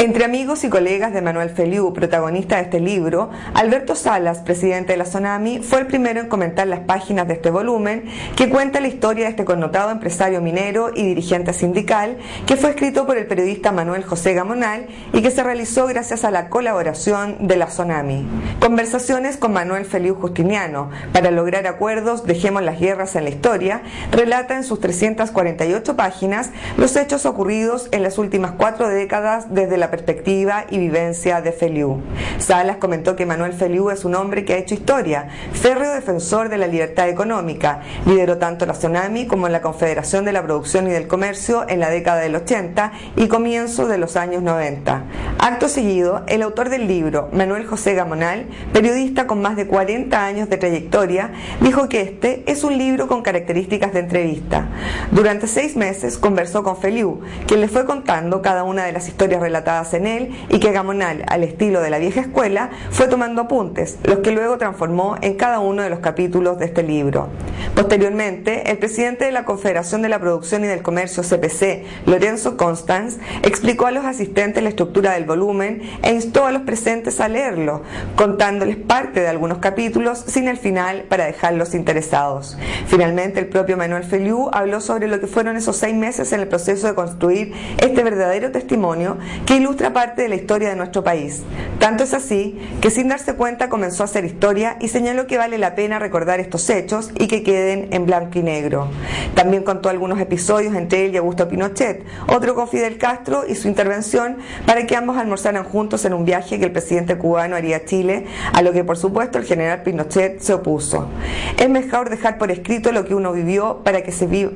Entre amigos y colegas de Manuel Feliú, protagonista de este libro, Alberto Salas, presidente de la SONAMI, fue el primero en comentar las páginas de este volumen que cuenta la historia de este connotado empresario minero y dirigente sindical que fue escrito por el periodista Manuel José Gamonal y que se realizó gracias a la colaboración de la SONAMI. Conversaciones con Manuel Feliú Justiniano para lograr acuerdos, dejemos las guerras en la historia, relata en sus 348 páginas los hechos ocurridos en las últimas 4 décadas desde la perspectiva y vivencia de Feliú. Salas comentó que Manuel Feliú es un hombre que ha hecho historia, férreo defensor de la libertad económica, lideró tanto la SONAMI como la Confederación de la Producción y del Comercio en la década del 80 y comienzo de los años 90. Acto seguido, el autor del libro, Manuel José Gamonal, periodista con más de 40 años de trayectoria, dijo que este es un libro con características de entrevista. Durante 6 meses conversó con Feliú, quien le fue contando cada una de las historias relatadas en él y que Gamonal, al estilo de la vieja escuela, fue tomando apuntes, los que luego transformó en cada uno de los capítulos de este libro. Posteriormente, el presidente de la Confederación de la Producción y del Comercio CPC, Lorenzo Constance, explicó a los asistentes la estructura del volumen e instó a los presentes a leerlo, contándoles parte de algunos capítulos sin el final para dejarlos interesados. Finalmente, el propio Manuel Feliú habló sobre lo que fueron esos 6 meses en el proceso de construir este verdadero testimonio que ilustra parte de la historia de nuestro país. Tanto es así que sin darse cuenta comenzó a hacer historia y señaló que vale la pena recordar estos hechos y que queden en blanco y negro. También contó algunos episodios entre él y Augusto Pinochet, otro con Fidel Castro y su intervención para que ambos almorzaran juntos en un viaje que el presidente cubano haría a Chile, a lo que por supuesto el general Pinochet se opuso. Es mejor dejar por escrito lo que uno vivió para que se viva.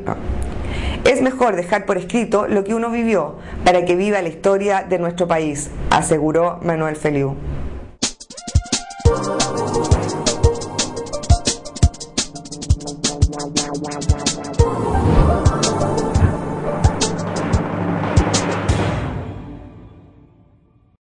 Es mejor dejar por escrito lo que uno vivió para que viva la historia de nuestro país, aseguró Manuel Feliú.